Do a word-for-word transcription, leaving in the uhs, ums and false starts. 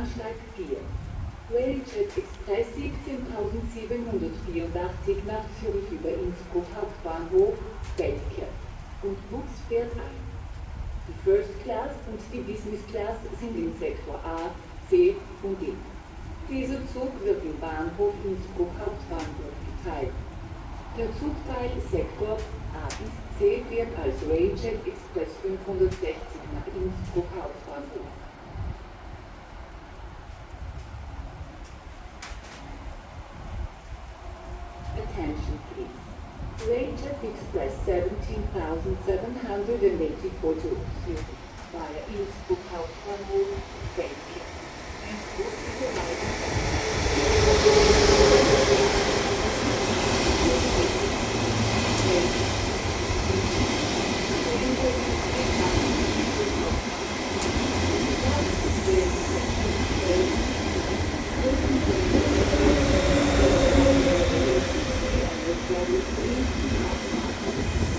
Bahnsteig vier. Railjet Express siebzehntausendsiebenhundertvierundachtzig nach Zürich über Innsbruck Hauptbahnhof, Feldkirch und Bus fährt ein. Die First Class und die Business Class sind in Sektor A, C und D. Dieser Zug wird im Bahnhof Innsbruck Hauptbahnhof geteilt. Der Zugteil Sektor A bis C fährt als Railjet Express fünfhundertsechzig nach Innsbruck Hauptbahnhof. Attention please. Railjet Express seventeen thousand seven hundred eighty-four to Zurich via Innsbruck Hauptbahnhof, Feldkirch. Innsbruck is arriving. Thank you.